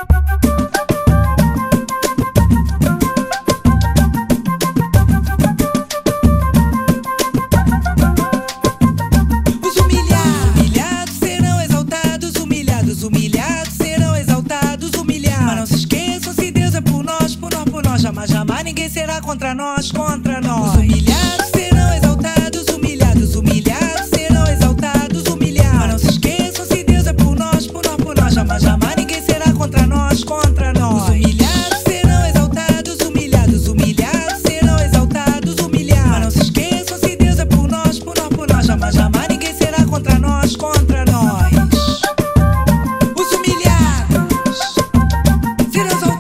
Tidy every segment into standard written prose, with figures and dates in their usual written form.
Jamais, jamais ninguém será contra nós, contra nós. Os humilhados serão exaltados, humilhados, humilhados serão exaltados, humilhados. Mas não se esqueçam, se Deus é por nós, por nós, por nós. Jamais, jamais ninguém será contra nós, contra nós. Os humilhados serão exaltados, humilhados, humilhados serão exaltados, humilhados. Mas não se esqueçam, se Deus é por nós, por nós, por nós. Jamais, jamais ninguém será contra nós, contra nós. Os humilhados serão exaltados.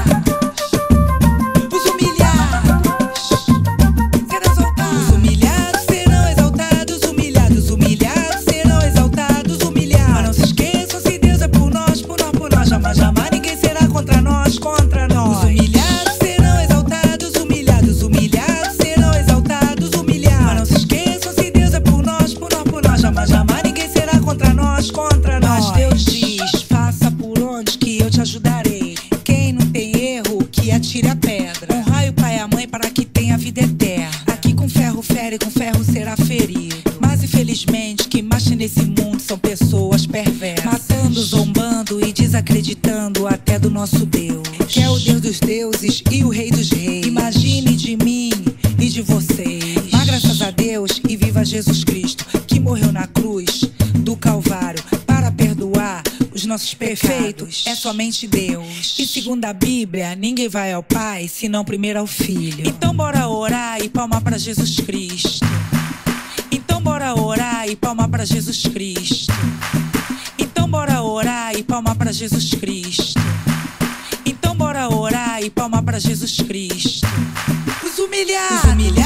Jamais, jamais ninguém será contra nós, contra nós. Os humilhados serão exaltados, humilhados, humilhados serão exaltados, humilhados. Mas não se esqueçam, se Deus é por nós, por nós, por nós. Jamais, jamais ninguém será contra nós, contra nós. Mas Deus diz, faça por onde que eu te ajudarei. Quem não tem erro, que atire a pedra. Honrai o pai e a mãe para que tenha vida eterna. Aqui com ferro fere, com ferro será ferido. Mas infelizmente, que mais tem nesse mundo são pessoas perversas, matando, zombando e desacreditando até do nosso Deus, que é o Deus dos deuses e o Rei dos reis. Imagine de mim e de vocês. Mas graças a Deus e viva Jesus Cristo, que morreu na cruz do Calvário para perdoar os nossos pecados. É somente Deus. E segundo a Bíblia, ninguém vai ao Pai senão primeiro ao Filho. Então bora orar e palmar para Jesus Cristo. Então bora orar e palmar para Jesus Cristo. Então bora orar e palmar para Jesus Cristo. Então bora orar e palmar para Jesus Cristo. Os humilhados